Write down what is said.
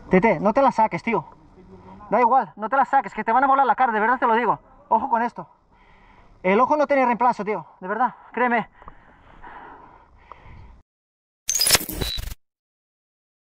Tete, no te la saques, tío. Da igual, no te la saques, que te van a volar la cara, de verdad te lo digo. Ojo con esto. El ojo no tiene reemplazo, tío, de verdad, créeme.